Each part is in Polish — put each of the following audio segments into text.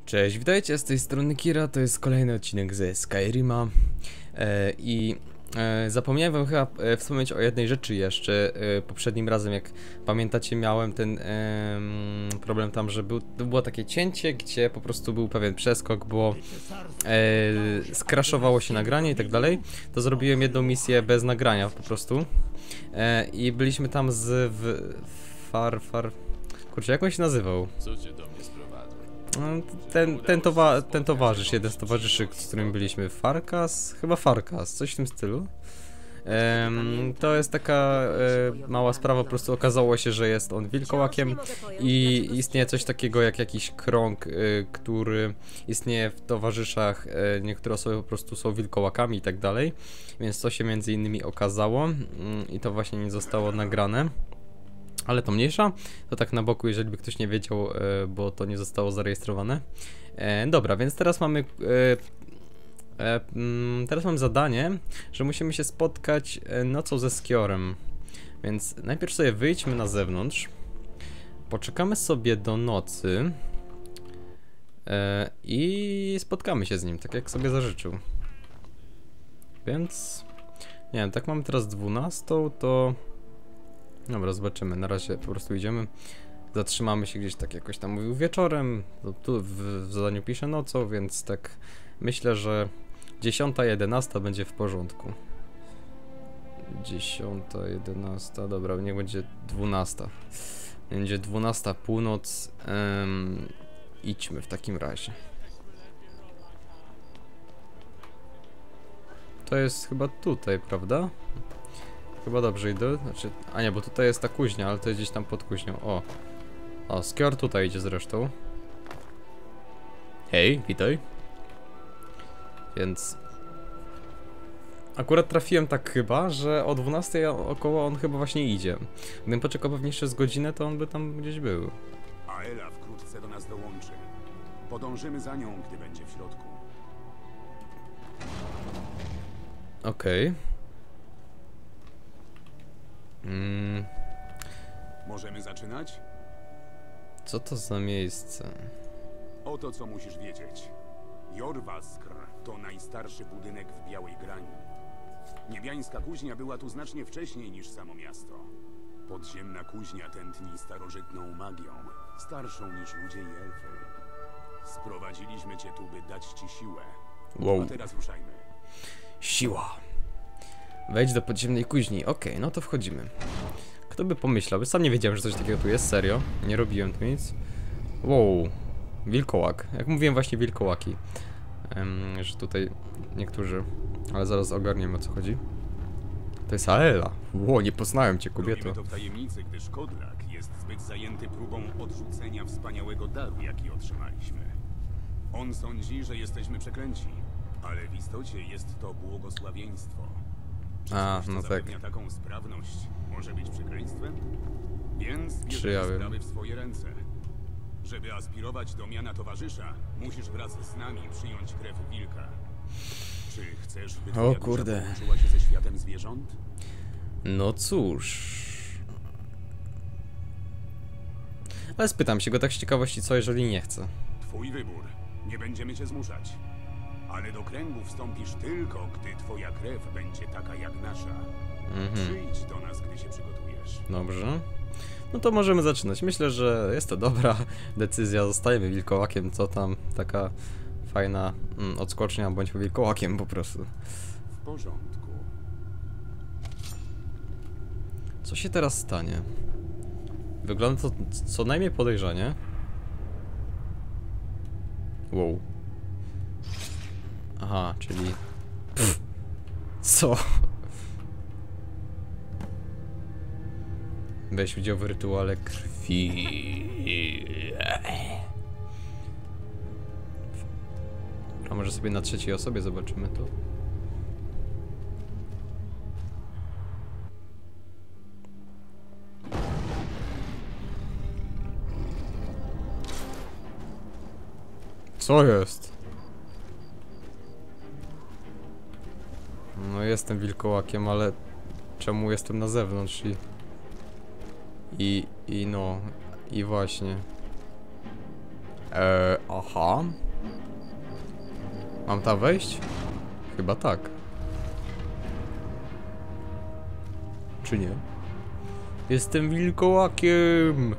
Cześć, witajcie, z tej strony Kira, to jest kolejny odcinek ze Skyrima zapomniałem wam chyba wspomnieć o jednej rzeczy jeszcze. Poprzednim razem, jak pamiętacie, miałem ten problem tam, że było takie cięcie, gdzie po prostu był pewien przeskok, bo skraszowało się nagranie i tak dalej. To zrobiłem jedną misję bez nagrania po prostu i byliśmy tam z kurczę, jak on się nazywał? Co cię do mnie sprowadza? Ten towarzysz, jeden z towarzyszy, z którym byliśmy, Farkas? Chyba Farkas, coś w tym stylu. To jest taka mała sprawa, po prostu okazało się, że jest on wilkołakiem i istnieje coś takiego jak jakiś krąg, który istnieje w towarzyszach. Niektóre osoby po prostu są wilkołakami i tak dalej, więc to się między innymi okazało i to właśnie nie zostało nagrane. Ale to mniejsza, to tak na boku, jeżeli by ktoś nie wiedział, bo to nie zostało zarejestrowane. Dobra, więc teraz mamy zadanie, że musimy się spotkać nocą ze Skiorem. Więc najpierw sobie wyjdźmy na zewnątrz, poczekamy sobie do nocy i spotkamy się z nim, tak jak sobie zażyczył. Więc nie wiem, tak mamy teraz 12, to... Dobra, zobaczymy, na razie po prostu idziemy, zatrzymamy się gdzieś, tak jakoś tam mówił, wieczorem, tu w zadaniu piszę nocą, więc tak myślę, że 10, 11 będzie w porządku. 10, 11, dobra, niech będzie 12. Będzie 12 północ, idźmy w takim razie. To jest chyba tutaj, prawda? Chyba dobrze idę, znaczy, a nie, bo tutaj jest ta kuźnia, ale to jest gdzieś tam pod kuźnią. O, Skior tutaj idzie zresztą. Hej, witaj. Więc akurat trafiłem tak chyba, że o 12 około on chyba właśnie idzie. Gdybym poczekał pewnie jeszcze z godzinę, to on by tam gdzieś był. Aela wkrótce do nas dołączy. Podążymy za nią, gdy będzie w środku. Okej. Możemy zaczynać? Co to za miejsce? Oto co musisz wiedzieć. Jorwaskr to najstarszy budynek w Białej Grani. Niebiańska kuźnia była tu znacznie wcześniej niż samo miasto. Podziemna kuźnia tętni starożytną magią, starszą niż ludzie i elfy. Sprowadziliśmy cię tu, by dać ci siłę. Wow. A teraz ruszajmy. Siła. Wejdź do podziemnej kuźni. Okej, no to wchodzimy. Kto by pomyślał? Sam nie wiedziałem, że coś takiego tu jest, serio. Nie robiłem tu nic. Wow. Wilkołak. Jak mówiłem, właśnie wilkołaki. Że tutaj niektórzy... Ale zaraz ogarniemy, o co chodzi. To jest Aela. Ło, nie poznałem cię, kobieto. Robimy to w tajemnicy, gdyż Kodlak jest zbyt zajęty próbą odrzucenia wspaniałego daru, jaki otrzymaliśmy. On sądzi, że jesteśmy przeklęci, ale w istocie jest to błogosławieństwo. Czy A, coś, co no tak. zapewnia taką sprawność, może być przekleństwem? Więc Czy ja bierzemy wiem. sprawy w swoje ręce. Żeby aspirować do miana towarzysza, musisz wraz z nami przyjąć krew wilka. Czy chcesz, by twoja dusza kurde. połączyła się ze światem zwierząt? No cóż... Ale spytam się go tak z ciekawości, co jeżeli nie chce. Twój wybór. Nie będziemy cię zmuszać. Ale do kręgu wstąpisz tylko, gdy twoja krew będzie taka jak nasza. Przyjdź do nas, gdy się przygotujesz. Dobrze. No to możemy zaczynać. Myślę, że jest to dobra decyzja. Zostajemy wilkołakiem, co tam. Taka fajna odskocznia, bądźmy wilkołakiem po prostu. W porządku. Co się teraz stanie? Wygląda to co najmniej podejrzanie. Wow. Aha, czyli... Pff. Co? Weź udział w rytuale krwi. A może sobie na trzeciej osobie zobaczymy to? Co jest? No jestem wilkołakiem, ale czemu jestem na zewnątrz i no, i właśnie. Aha. Mam tam wejść? Chyba tak. Czy nie? Jestem wilkołakiem!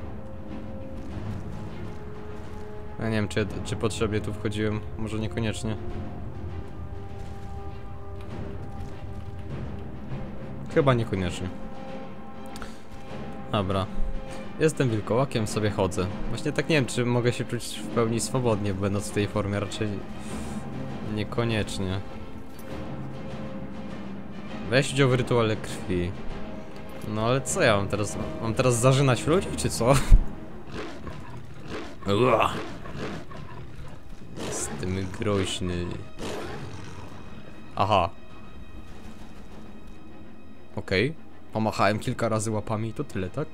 Ja nie wiem, czy potrzebnie tu wchodziłem. Może niekoniecznie. Chyba niekoniecznie. Dobra. Jestem wilkołakiem, sobie chodzę. Właśnie tak nie wiem, czy mogę się czuć w pełni swobodnie, będąc w tej formie. Raczej niekoniecznie. Weź udział w rytuale krwi. No ale co ja mam teraz? Mam teraz zażynać ludzi, czy co? Jestem groźny. Aha. Okej. Pomachałem kilka razy łapami i to tyle, tak?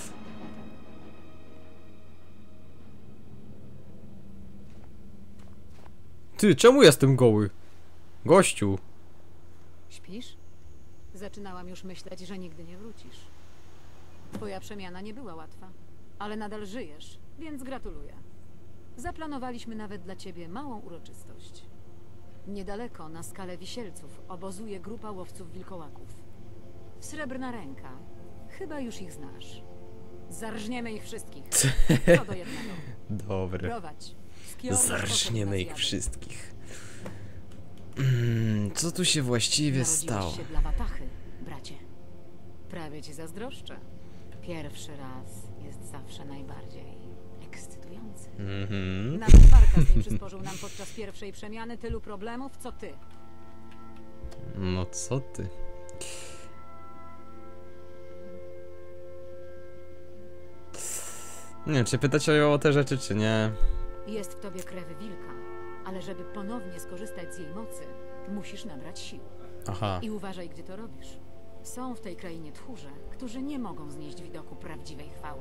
Ty, czemu jestem goły? Gościu. Śpisz? Zaczynałam już myśleć, że nigdy nie wrócisz. Twoja przemiana nie była łatwa, ale nadal żyjesz, więc gratuluję. Zaplanowaliśmy nawet dla ciebie małą uroczystość. Niedaleko, na Skale Wisielców, obozuje grupa łowców wilkołaków. Srebrna Ręka. Chyba już ich znasz. Zarżniemy ich wszystkich. Co do jednego. Dobry. Prowadź. Zarżniemy ich wszystkich. Co tu się właściwie stało? Narodziłeś się dla watachy, bracie. Prawie ci zazdroszczę. Pierwszy raz jest zawsze najbardziej ekscytujący. Nawet Farkas nie przysporzył nam podczas pierwszej przemiany tylu problemów, co ty. No co ty? Nie wiem, czy pytać o te rzeczy, czy nie. Jest w tobie krew wilka, ale żeby ponownie skorzystać z jej mocy, musisz nabrać sił. Aha. I uważaj, gdy to robisz. Są w tej krainie tchórze, którzy nie mogą znieść widoku prawdziwej chwały.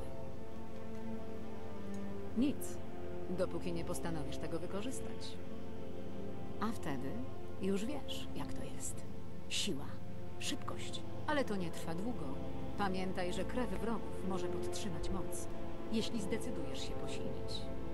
Nic, dopóki nie postanowisz tego wykorzystać. A wtedy już wiesz, jak to jest. Siła, szybkość, ale to nie trwa długo. Pamiętaj, że krew wrogów może podtrzymać moc, jeśli zdecydujesz się posilić.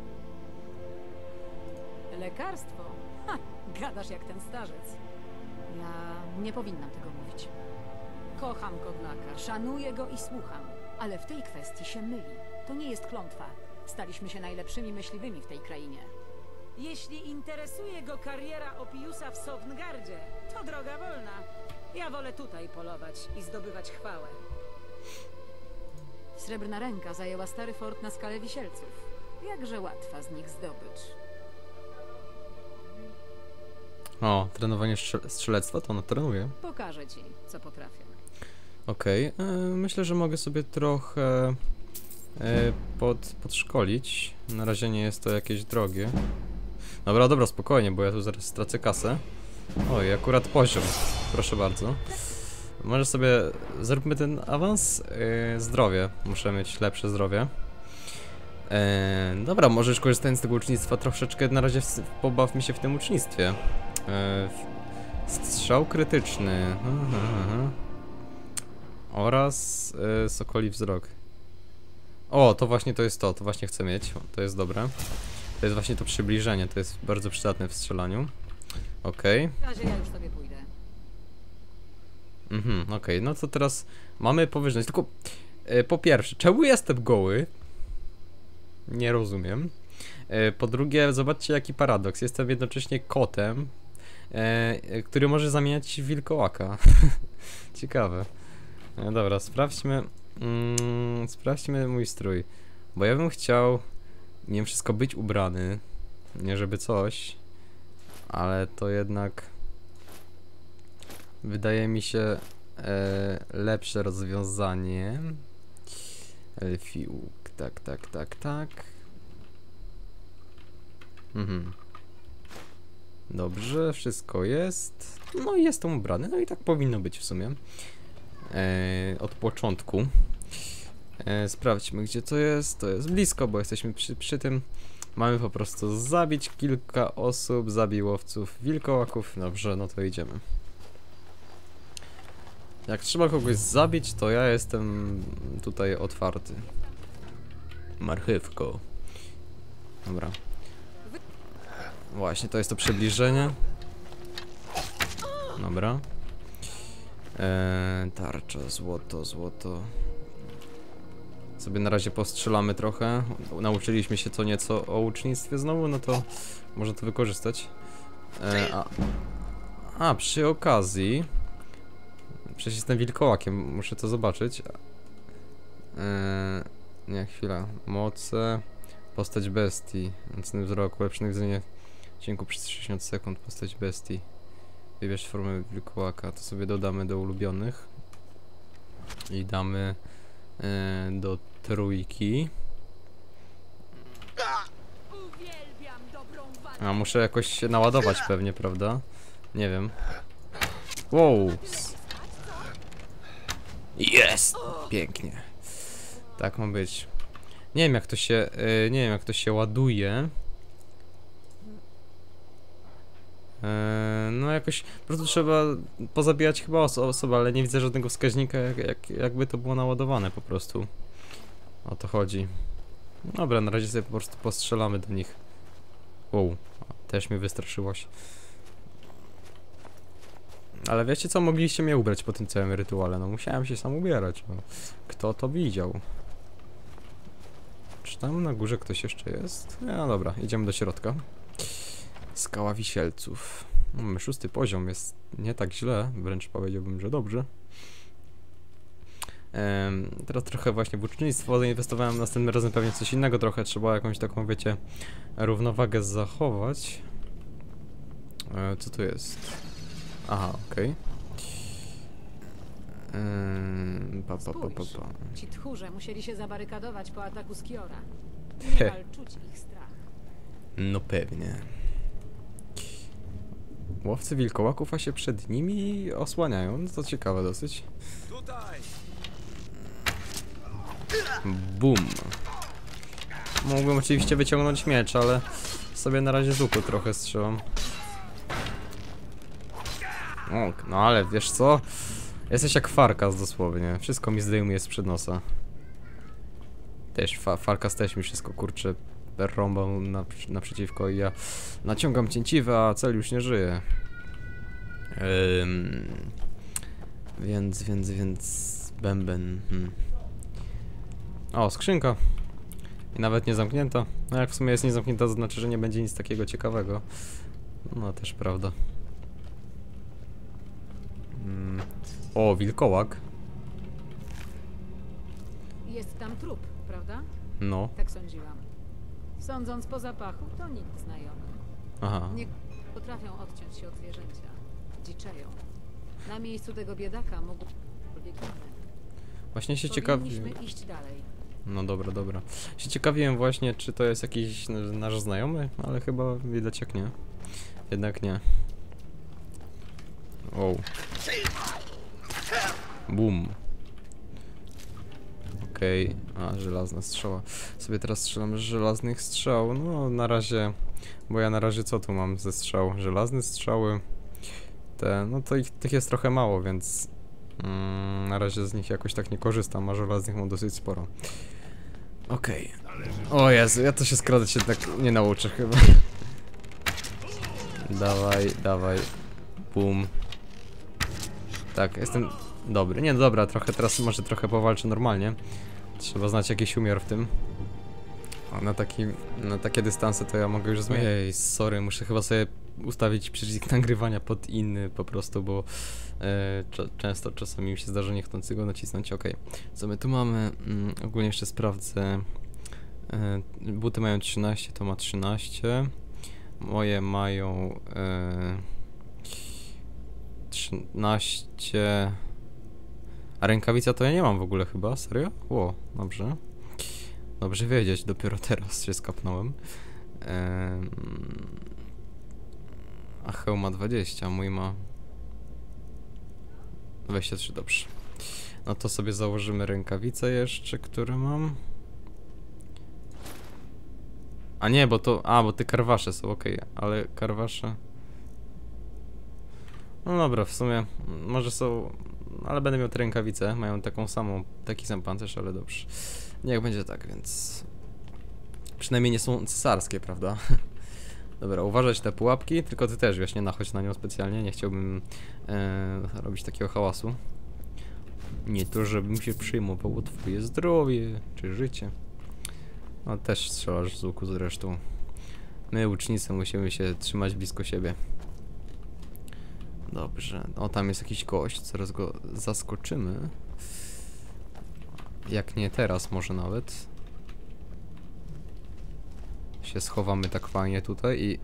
Lekarstwo? Ha, gadasz jak ten starzec. Ja nie powinnam tego mówić. Kocham Kodlaka, szanuję go i słucham, ale w tej kwestii się myli. To nie jest klątwa. Staliśmy się najlepszymi myśliwymi w tej krainie. Jeśli interesuje go kariera Opiusa w Sovngardzie, to droga wolna. Ja wolę tutaj polować i zdobywać chwałę. Srebrna Ręka zajęła stary fort na Skale Wisielców. Jakże łatwa z nich zdobycz. O, trenowanie strzelectwa, to ona trenuje. Pokażę ci, co potrafię. Okej, myślę, że mogę sobie trochę podszkolić. Na razie nie jest to jakieś drogie. Dobra, spokojnie, bo ja tu zaraz stracę kasę. Oj, akurat poziom. Proszę bardzo. Może sobie zróbmy ten awans. Zdrowie. Muszę mieć lepsze zdrowie. Dobra, możesz korzystając z tego ucznictwa troszeczkę na razie pobawmy się w tym ucznictwie. Strzał krytyczny. Oraz sokoli wzrok. O, to właśnie to jest to właśnie chcę mieć. To jest dobre. To jest właśnie to przybliżenie, to jest bardzo przydatne w strzelaniu. Okej. W razie ja już sobie pójdę. Okej, no to teraz mamy powyżej. Tylko po pierwsze, czemu jestem goły? Nie rozumiem. Po drugie, zobaczcie jaki paradoks. Jestem jednocześnie kotem, który może zamieniać wilkołaka. Ciekawe. No dobra, sprawdźmy. Sprawdźmy mój strój. Bo ja bym chciał mimo wszystko być ubrany. Nie żeby coś. Ale to jednak wydaje mi się lepsze rozwiązanie. Elfiłk. Tak. Dobrze, wszystko jest. No i jestem ubrany. No i tak powinno być w sumie. Od początku. Sprawdźmy gdzie to jest. To jest blisko, bo jesteśmy przy tym. Mamy po prostu zabić kilka osób, zabiłowców wilkołaków. Dobrze, no to idziemy. Jak trzeba kogoś zabić, to ja jestem tutaj otwarty. Marchewko. Dobra. Właśnie, to jest to przybliżenie. Dobra. Tarcza, złoto. Sobie na razie postrzelamy trochę. Nauczyliśmy się co nieco o łucznictwie znowu, no to można to wykorzystać. Przy okazji... Przecież jestem wilkołakiem, muszę to zobaczyć. Nie, chwila. Moce... Postać bestii. Nocny wzrok, ulepszony widzenie dźwięku przez 60 sekund. Postać bestii. Wybierz formę wilkołaka. To sobie dodamy do ulubionych. I damy do trójki. A muszę jakoś się naładować pewnie, prawda? Nie wiem. Wow! Jest! Pięknie. Tak ma być. Nie wiem jak to się, ładuje. No jakoś po prostu trzeba pozabijać chyba osoby, ale nie widzę żadnego wskaźnika jakby to było naładowane po prostu. O to chodzi. Dobra, na razie sobie po prostu postrzelamy do nich. Wow, też mnie wystraszyłaś. Ale wiecie co, mogliście mnie ubrać po tym całym rytuale, no musiałem się sam ubierać. No. Kto to widział? Czy tam na górze ktoś jeszcze jest? No dobra, idziemy do środka. Skała wisielców. Mamy 6. poziom, jest nie tak źle, wręcz powiedziałbym, że dobrze. Teraz trochę właśnie w ucznictwo zainwestowałem, następnym razem pewnie coś innego trochę, trzeba jakąś taką, wiecie, równowagę zachować. Co tu jest? Aha, okej. Ci tchórze musieli się zabarykadować po ataku z Kiora. Niemal czuć ich strach. No pewnie. Łowcy wilkołaków, a się przed nimi osłaniają. No to ciekawe dosyć. Bum. Mógłbym oczywiście wyciągnąć miecz, ale sobie na razie z łuku trochę strzelam. O, no ale wiesz co? Jesteś jak Farkas dosłownie. Wszystko mi zdejmuje sprzed nosa. Też Farkas też mi wszystko kurczę rąbał naprzeciwko i ja naciągam cięciwe, a cel już nie żyje. Więc bęben. O, skrzynka. I nawet nie zamknięta. No jak w sumie jest niezamknięta, to znaczy, że nie będzie nic takiego ciekawego. No też prawda. O, wilkołak. Jest tam trup, prawda? No. Tak sądziłam. Sądząc po zapachu, to nikt znajomy. Aha. Nie potrafią odciąć się od zwierzęcia. Dziczeją. Na miejscu tego biedaka mógł cokolwiek inny. Właśnie się ciekawi... Powinniśmy iść dalej. No dobra, dobra. Się ciekawiłem właśnie, czy to jest jakiś nasz znajomy, ale chyba widać jak nie. Jednak nie. O. Bum. Okej. A, żelazna strzała. Sobie teraz strzelam z żelaznych strzał. No, na razie... Bo ja na razie co tu mam ze strzał? Żelazne strzały. Te... No to tych jest trochę mało, więc... na razie z nich jakoś tak nie korzystam, a żelaznych mam dosyć sporo. Okej. O Jezu, ja to się skradać jednak nie nauczę chyba. Dawaj, dawaj. Bum. Tak, jestem dobry. Nie, no dobra, trochę teraz może trochę powalczę normalnie. Trzeba znać jakiś umiar w tym. A na takie dystanse to ja mogę już zmienić. Ej, sorry, muszę chyba sobie ustawić przycisk nagrywania pod inny po prostu, bo czasami mi się zdarza niechcący go nacisnąć. Okej. Co my tu mamy? Ogólnie jeszcze sprawdzę. Buty mają 13, to ma 13. Moje mają 13. A rękawica to ja nie mam w ogóle chyba, serio? Ło, dobrze. Dobrze wiedzieć, dopiero teraz się skapnąłem. A hełm ma 20, a mój ma 23, dobrze. No to sobie założymy rękawice jeszcze, które mam. A nie, bo to... A, bo te karwasze są, okej, ale karwasze... No dobra, w sumie może są... Ale będę miał te rękawice, mają taką samą, taki sam pancerz, ale dobrze. Niech będzie tak, więc... Przynajmniej nie są cesarskie, prawda? Dobra, uważać te pułapki, tylko ty też, wiesz, nie nachodź na nią specjalnie, nie chciałbym robić takiego hałasu. Nie to, żebym się przejmował o twoje zdrowie, czy życie. No też strzelasz z łuku zresztą. My, łucznicy, musimy się trzymać blisko siebie. Dobrze, o tam jest jakiś gość, zaraz go zaskoczymy. Jak nie teraz, może nawet. Się schowamy tak fajnie tutaj i...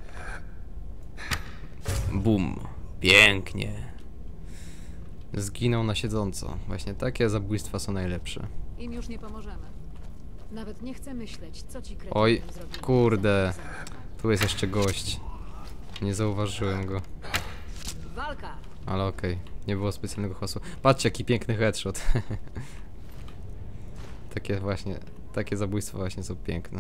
Bum! Pięknie! Zginął na siedząco. Właśnie takie zabójstwa są najlepsze. Im już nie pomożemy. Nawet nie chcę myśleć, co ci kretynom Oj, zrobili. kurde. Tu jest jeszcze gość. Nie zauważyłem go. Walka! Ale okej, nie było specjalnego hasu. Patrzcie, jaki piękny headshot. Takie właśnie, takie zabójstwa właśnie są piękne.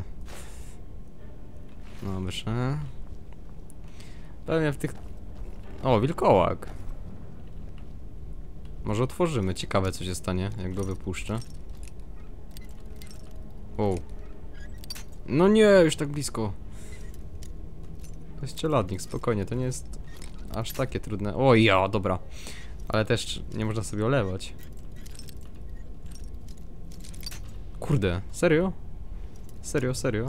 Dobrze. Pewnie w tych... O, wilkołak. Może otworzymy. Ciekawe, co się stanie, jak go wypuszczę. O. No nie, już tak blisko. To jest czeladnik, spokojnie, to nie jest aż takie trudne. O ja, dobra. Ale też nie można sobie olewać. Kurde, serio? Serio, serio?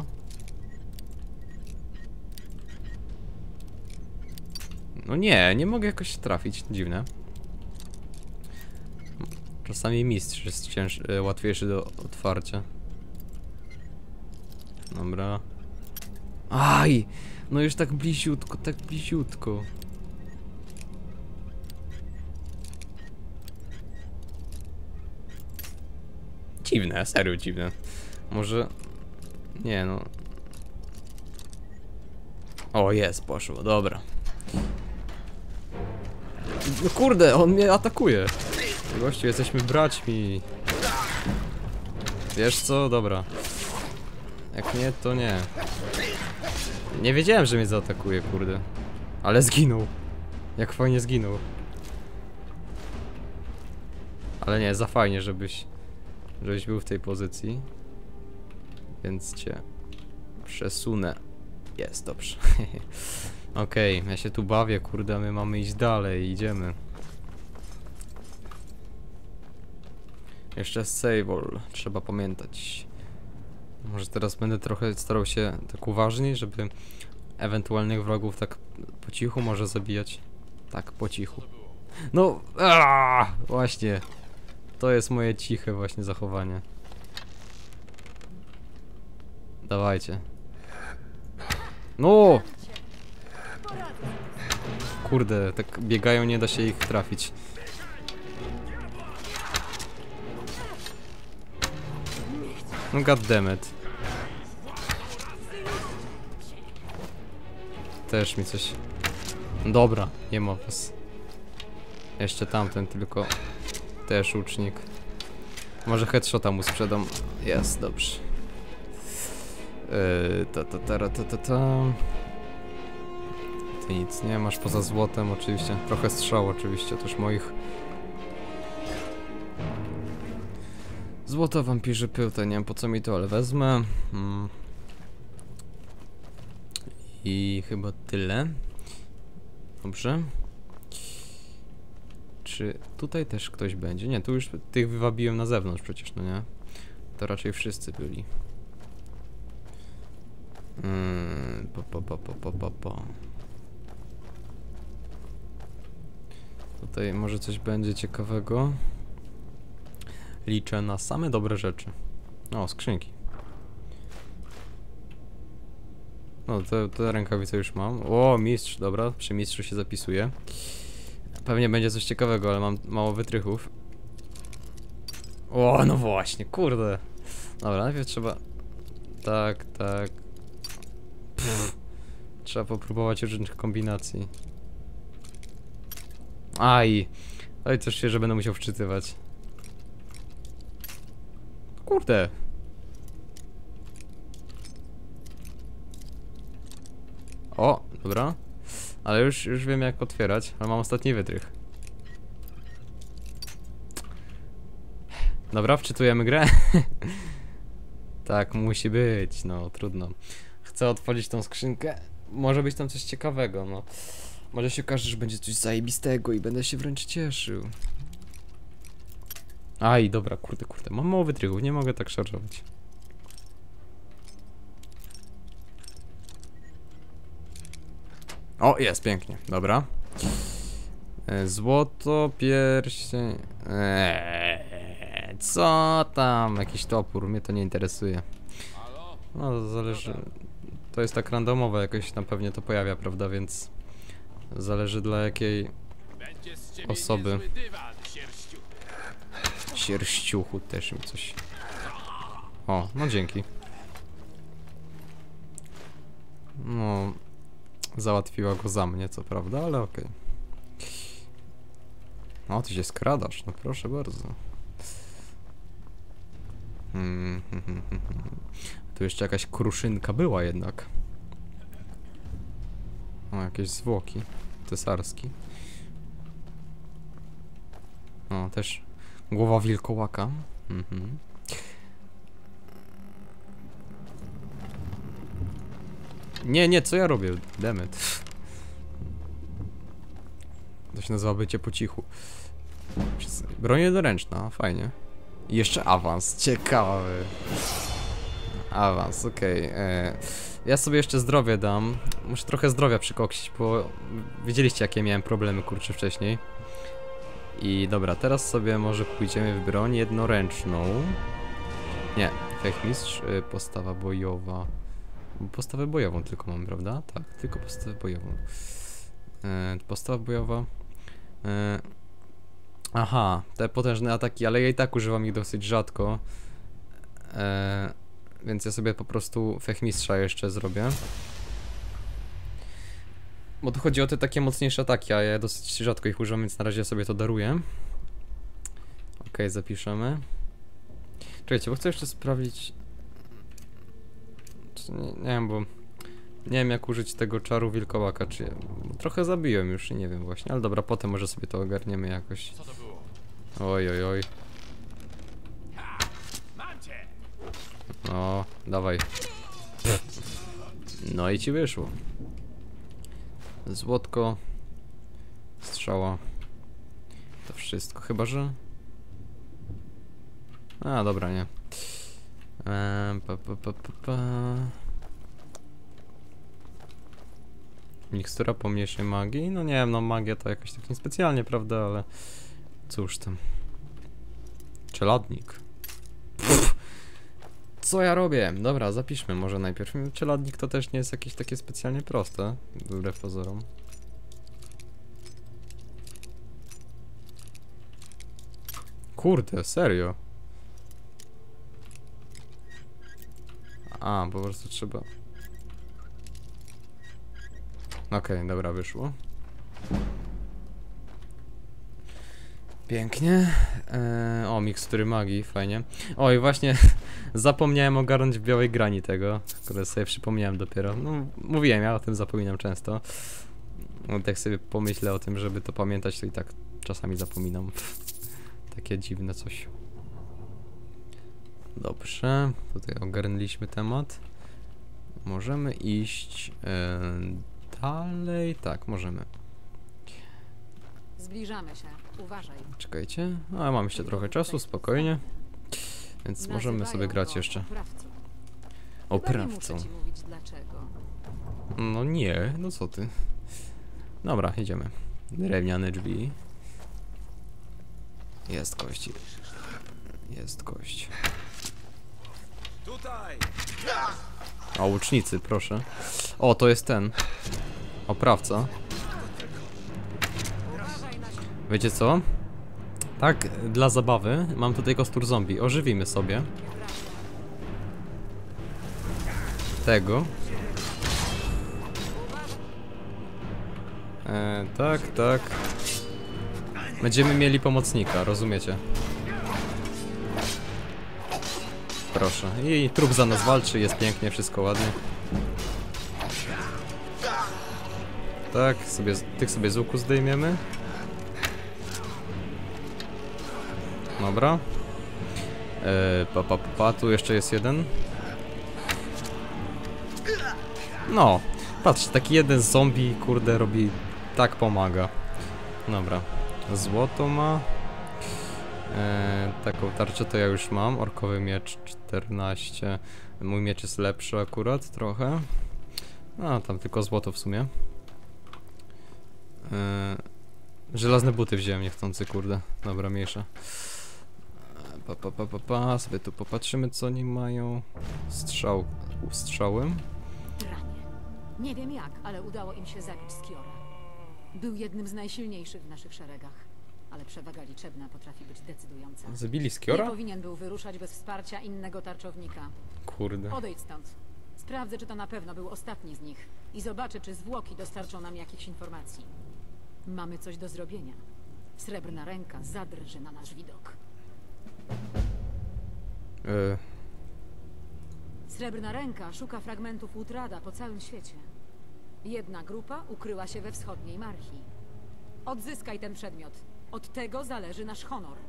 No nie, nie mogę jakoś trafić, dziwne. Czasami mistrz jest łatwiejszy do otwarcia. Dobra. Aj! No już tak bliziutko, tak bliziutko. Dziwne, serio dziwne. Może... Nie no. O, jest, poszło, dobra. No kurde, on mnie atakuje. Gościu, jesteśmy braćmi. Wiesz co? Dobra. Jak nie, to nie. Nie wiedziałem, że mnie zaatakuje, kurde. Ale zginął. Jak fajnie zginął. Ale nie, za fajnie, żebyś był w tej pozycji. Więc cię przesunę. Jest, dobrze. Okej, ja się tu bawię, kurde, a my mamy iść dalej, idziemy. Jeszcze save all, trzeba pamiętać. Może teraz będę trochę starał się tak uważniej, żeby ewentualnych wrogów tak po cichu może zabijać. Tak, po cichu. No, właśnie. To jest moje ciche właśnie zachowanie. Dawajcie. No! Kurde, tak biegają, nie da się ich trafić. No goddammit. Też mi coś... Dobra, nie ma was. Jeszcze tamten tylko. Też łucznik. Może headshota mu sprzedam. Jest, dobrze. Ty nic nie masz poza złotem oczywiście. Trochę strzał oczywiście też moich. Złoto, wampirzy, pył, to nie wiem po co mi to, ale wezmę. I chyba tyle. Dobrze. Czy tutaj też ktoś będzie? Nie, tu już tych wywabiłem na zewnątrz przecież, no nie? To raczej wszyscy byli. Tutaj może coś będzie ciekawego. Liczę na same dobre rzeczy. O, skrzynki. No, te rękawice już mam. O, mistrz, dobra, przy mistrzu się zapisuje. Pewnie będzie coś ciekawego, ale mam mało wytrychów. O, no właśnie, kurde. Dobra, najpierw trzeba... Tak. Trzeba popróbować różnych kombinacji. Aj! Oj, coś się, że będę musiał wczytywać. Kurde. O, dobra. Ale już wiem jak otwierać, ale mam ostatni wytrych. Dobra, wczytujemy grę. Tak musi być, no trudno. Chcę otworzyć tą skrzynkę. Może być tam coś ciekawego, no. Może się okaże, że będzie coś zajebistego i będę się wręcz cieszył. Aj, dobra, kurde. Mam mało wytrychów, nie mogę tak szarżować. O, jest, pięknie, dobra. Złoto, pierścień... co tam? Jakiś topór, mnie to nie interesuje. No, to zależy... To jest tak randomowe, jakoś tam pewnie to pojawia, prawda, więc... Zależy dla jakiej osoby. Sierściuchu też mi coś... O, no dzięki. No... Załatwiła go za mnie, co prawda, ale okej. No, ty się skradasz, no proszę bardzo. Tu jeszcze jakaś kruszynka była jednak. O, jakieś zwłoki. Cesarski. O, też głowa wilkołaka. Nie, co ja robię? Demet. To się nazywa bycie po cichu. Broń jednoręczna, fajnie. I jeszcze awans, ciekawy. Awans, okej. Ja sobie jeszcze zdrowie dam. Muszę trochę zdrowia przykoksić, bo wiedzieliście jakie miałem problemy, kurczę, wcześniej. I dobra, teraz sobie może pójdziemy w broń jednoręczną. Nie, fechmistrz, postawa bojowa. Postawę bojową tylko mam, prawda? Tak, tylko postawę bojową. Postawa bojowa. Aha, te potężne ataki, ale ja i tak używam ich dosyć rzadko. Więc ja sobie po prostu fechmistrza jeszcze zrobię. Bo tu chodzi o te takie mocniejsze ataki, a ja dosyć rzadko ich używam, więc na razie sobie to daruję. Okej, zapiszemy. Czekajcie, bo chcę jeszcze sprawdzić... Nie wiem, bo... Nie wiem jak użyć tego czaru wilkołaka, czy... Trochę zabiłem już i nie wiem właśnie, ale dobra, potem może sobie to ogarniemy jakoś. Oj. No, dawaj. No i ci wyszło. Złotko. Strzała. To wszystko, chyba że... A, dobra, nie. Mikstura pomniejszej magii? No nie wiem, no magia to jakoś tak niespecjalnie, prawda, ale... Cóż tam. Czeladnik. Pff. Co ja robię? Dobra, zapiszmy może najpierw. Czeladnik to też nie jest jakieś takie specjalnie proste, wbrew pozorom. Kurde, serio? A, po prostu trzeba... Okej, dobra, wyszło. Pięknie. O, mikstury magii, fajnie. O, i właśnie zapomniałem ogarnąć w białej grani tego, które sobie przypomniałem dopiero. No, mówiłem, ja o tym zapominam często. No, tak sobie pomyślę o tym, żeby to pamiętać, to i tak czasami zapominam. Takie dziwne coś. Dobrze, tutaj ogarnęliśmy temat. Możemy iść dalej. Tak, możemy. Zbliżamy się. Uważaj. Czekajcie. A, mam jeszcze trochę czasu, spokojnie. Więc możemy sobie grać jeszcze. Oprawcą. Nie muszę ci mówić dlaczego. No nie, no co ty. Dobra, idziemy. Drewniane drzwi. Jest kość. Jest kość. O, łucznicy, proszę. O, to jest ten. Oprawca. Wiecie co? Tak, dla zabawy mam tutaj kostur zombie. Ożywimy sobie tego. Tak. Będziemy mieli pomocnika, rozumiecie? Proszę. I trup za nas walczy, jest pięknie, wszystko ładnie. Tak, tych sobie z łuku zdejmiemy. Dobra. Tu jeszcze jest jeden. No, patrz, taki jeden zombie, kurde, robi... Tak pomaga. Dobra. Złoto ma. Taką tarczę to ja już mam. Orkowy miecz 14. Mój miecz jest lepszy akurat trochę. No, tam tylko złoto w sumie. Żelazne buty wziąłem niechcący, kurde. Dobra, mniejsza. Sobie tu popatrzymy, co oni mają. Strzały. Ranie. Nie wiem jak, ale udało im się zabić Skiora. Był jednym z najsilniejszych w naszych szeregach, ale przewaga liczebna potrafi być decydująca. Zabili Nie Skiora? powinien był wyruszać bez wsparcia innego tarczownika. Kurde. Odejdź stąd. Sprawdzę, czy to na pewno był ostatni z nich i zobaczę, czy zwłoki dostarczą nam jakichś informacji. Mamy coś do zrobienia. Srebrna ręka zadrży na nasz widok. Srebrna ręka szuka fragmentów Utrada po całym świecie. Jedna grupa ukryła się we wschodniej Marchi. Odzyskaj ten przedmiot. Od tego zależy nasz honor.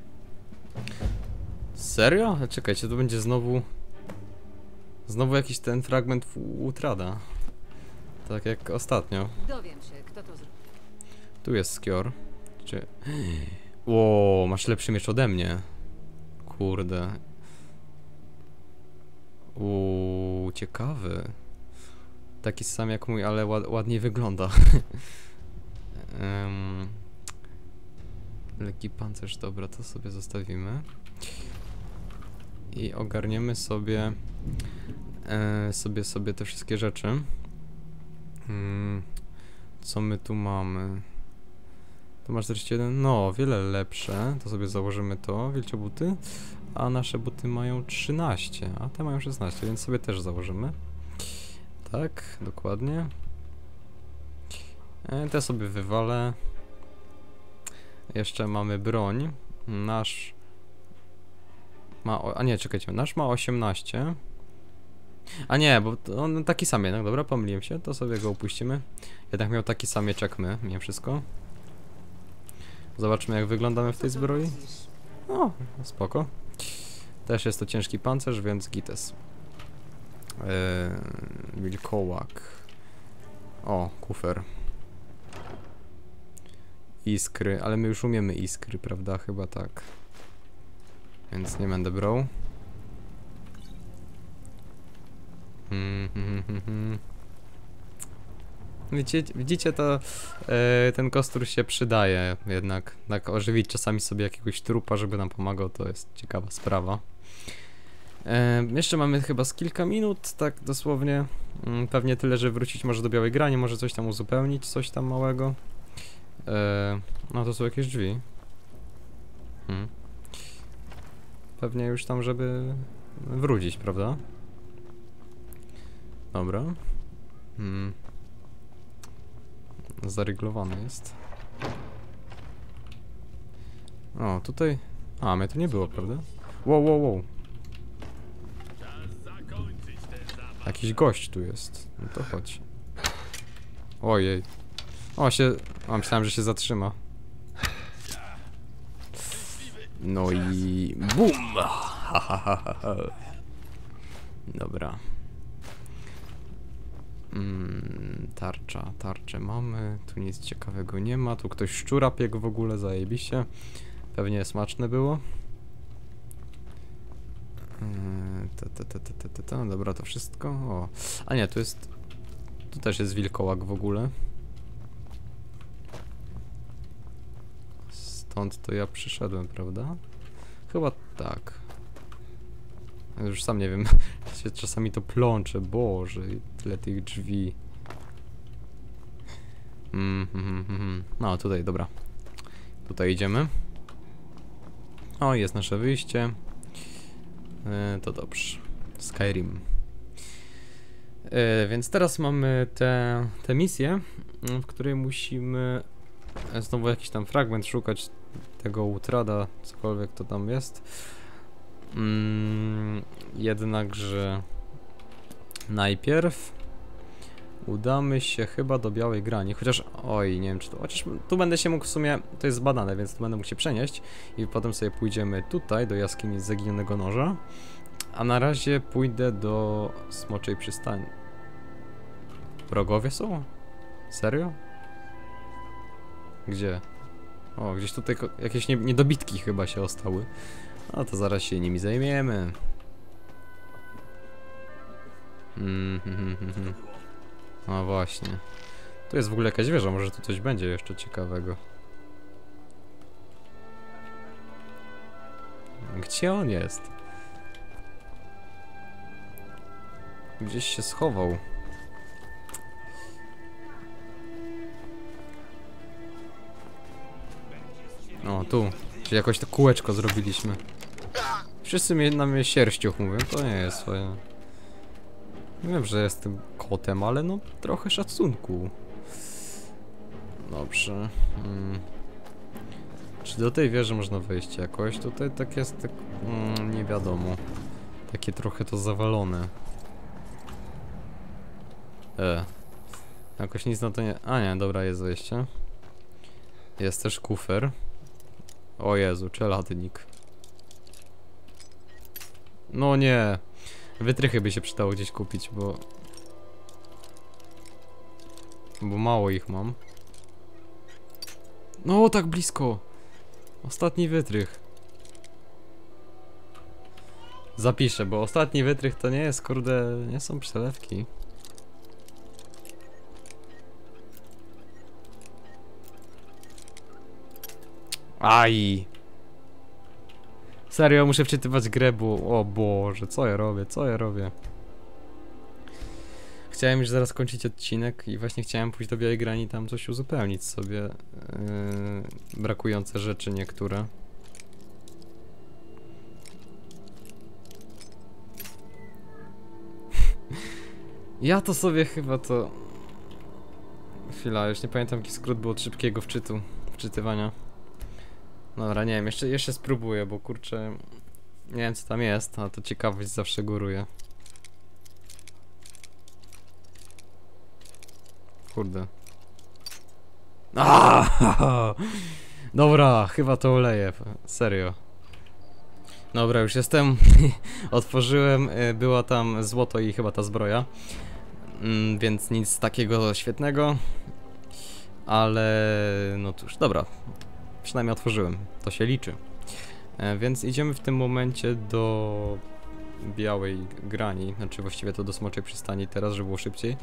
Serio? Czekajcie, to będzie znowu... Znowu jakiś ten fragment Utrada. Tak jak ostatnio. Dowiem się, kto to zrobił. Tu jest Skior. Czy... Ło, masz lepszy miecz ode mnie. Kurde. Ciekawy. Taki sam jak mój, ale ładniej wygląda. Lekki pancerz, dobra, to sobie zostawimy. I ogarniemy sobie sobie te wszystkie rzeczy. Co my tu mamy? To masz 41, no, wiele lepsze. To sobie założymy to, wilcze buty. A nasze buty mają 13, a te mają 16, więc sobie też założymy. Tak, dokładnie. Te sobie wywalę. Jeszcze mamy broń. Nasz ma... A nie, czekajcie, nasz ma 18. A nie, bo on taki sam jednak, dobra, pomyliłem się, to sobie go upuścimy. Jednak miał taki sam miecz jak my, mimo wszystko. Zobaczmy, jak wyglądamy w tej zbroi. O, spoko. Też jest to ciężki pancerz, więc gites. Wilkołak. O, kufer. Iskry, ale my już umiemy iskry, prawda? Chyba tak. Więc nie będę brał. Widzicie, to ten kostur się przydaje jednak. Tak ożywić czasami sobie jakiegoś trupa, żeby nam pomagał, to jest ciekawa sprawa. Jeszcze mamy chyba z kilka minut, tak dosłownie. Pewnie tyle, że wrócić może do Białej Grani, może coś tam uzupełnić, coś tam małego. No to są jakieś drzwi. Pewnie już tam, żeby wrócić, prawda? Dobra. Zaryglowany jest. O, tutaj... A, mnie tu nie było, prawda? Wow. Jakiś gość tu jest. No to chodź. Ojej. O, myślałem, że się zatrzyma. No i... BUM! Dobra. Tarczę mamy. Tu nic ciekawego nie ma. Tu ktoś szczura piekł w ogóle, zajebiście. Pewnie smaczne było. Dobra, to wszystko. O. A nie, tu jest... Tu też jest wilkołak w ogóle. Stąd to ja przyszedłem, prawda? Chyba tak. Już sam nie wiem, się czasami to plącze, Boże, tyle tych drzwi. No, tutaj, dobra. Tutaj idziemy. O, jest nasze wyjście. To dobrze. Skyrim. Więc teraz mamy tę misję, w której musimy znowu jakiś tam fragment szukać tego Utrada, cokolwiek to tam jest. Jednakże najpierw udamy się chyba do Białej Grani, chociaż, oj, nie wiem czy to, chociaż tu będę się mógł w sumie, to jest zbadane, więc tu będę mógł się przenieść i potem sobie pójdziemy tutaj do jaskini Zaginionego Noża, a na razie pójdę do Smoczej Przystani. Wrogowie są? Serio? Gdzie? O, gdzieś tutaj jakieś niedobitki chyba się ostały. No to zaraz się nimi zajmiemy. No właśnie. Tu jest w ogóle jakaś wieża, może tu coś będzie jeszcze ciekawego. Gdzie on jest? Gdzieś się schował. O, tu. Czyli jakoś to kółeczko zrobiliśmy. Wszyscy na mnie sierściuch mówią, to nie jest fajne. Wiem, że jestem kotem, ale no trochę szacunku. Dobrze. Czy do tej wieży można wejść jakoś? Tutaj tak jest, tak, nie wiadomo. Takie trochę to zawalone. Jakoś nic na to nie... A nie, dobra, jest wejście. Jest też kufer. O Jezu, czeladnik. No nie. Wytrychy by się przydało gdzieś kupić, bo mało ich mam. No tak blisko. Ostatni wytrych. Zapiszę, bo ostatni wytrych to nie jest, kurde, nie są przelewki. Aj. Serio, muszę wczytywać grę, bo... O Boże, co ja robię, co ja robię? Chciałem już zaraz kończyć odcinek i właśnie chciałem pójść do Białej Grani, tam coś uzupełnić sobie. Brakujące rzeczy niektóre. Ja to sobie chyba to... Chwila, już nie pamiętam jaki skrót był od szybkiego wczytywania. Dobra, nie wiem, jeszcze spróbuję, bo kurczę... Nie wiem co tam jest, a to ciekawość zawsze góruje. Kurde. Dobra, chyba to oleję, serio. Dobra, już jestem. Otworzyłem, była tam złoto i chyba ta zbroja. Więc nic takiego świetnego. Ale no cóż, dobra. Przynajmniej otworzyłem, to się liczy. Więc idziemy w tym momencie do Białej Grani, znaczy właściwie to do Smoczej Przystani teraz, żeby było szybciej.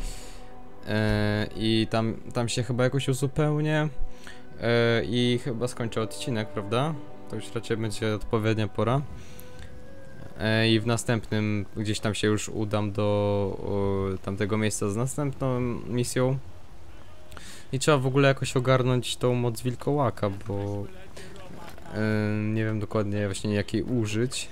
I tam się chyba jakoś uzupełnię i chyba skończę odcinek, prawda? To już raczej będzie odpowiednia pora. I w następnym gdzieś tam się już udam do tamtego miejsca z następną misją. I trzeba w ogóle jakoś ogarnąć tą moc wilkołaka, bo nie wiem dokładnie właśnie jakiej użyć.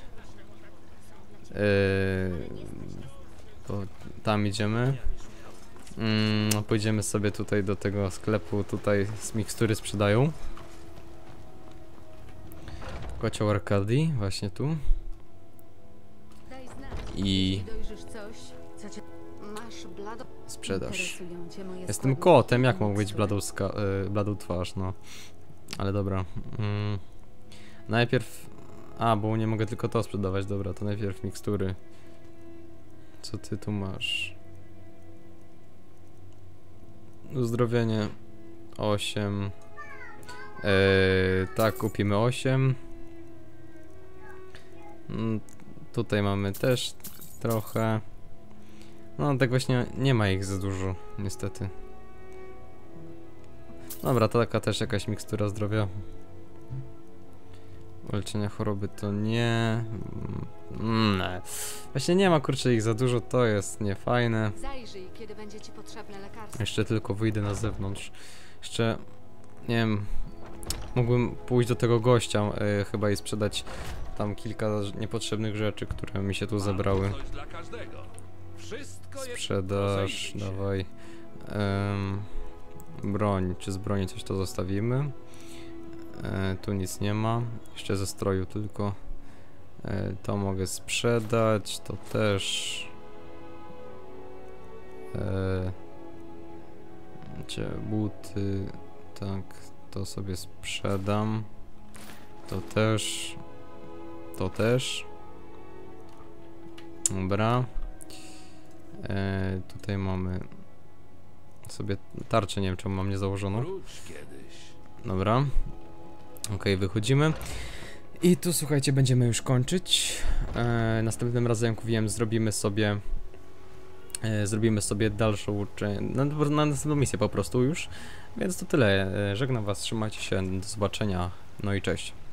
To tam idziemy. Pójdziemy sobie tutaj do tego sklepu, tutaj z mikstury sprzedają. Kocioł Arkadii, właśnie tu. I sprzedaż. Jestem kotem, jak mogę być bladą twarz, no. Ale dobra. Najpierw... A, bo nie mogę tylko to sprzedawać, dobra, to najpierw mikstury. Co ty tu masz? Uzdrowienie 8. Tak, kupimy 8. Tutaj mamy też trochę. No tak właśnie nie ma ich za dużo, niestety. Dobra, to taka też jakaś mikstura zdrowia. Leczenia choroby to nie. Właśnie nie ma, kurczę, ich za dużo, to jest niefajne. Zajrzyj, kiedy będzie ci potrzebne lekarstwo. Jeszcze tylko wyjdę na zewnątrz. Jeszcze, nie wiem, mógłbym pójść do tego gościa chyba i sprzedać tam kilka niepotrzebnych rzeczy, które mi się tu zebrały. Sprzedaż, dawaj. Broń, czy z broni coś to zostawimy? Tu nic nie ma, jeszcze ze stroju tylko. To mogę sprzedać, to też. Buty, tak, to sobie sprzedam. To też. To też. Dobra. Tutaj mamy sobie tarczę, nie wiem czemu mam nie założoną. Wróć kiedyś. Dobra. Okej, wychodzimy. I tu słuchajcie, będziemy już kończyć. Następnym razem, jak mówiłem, zrobimy sobie dalszą, na następną misję po prostu już. Więc to tyle. Żegnam was, trzymajcie się, do zobaczenia. No i cześć.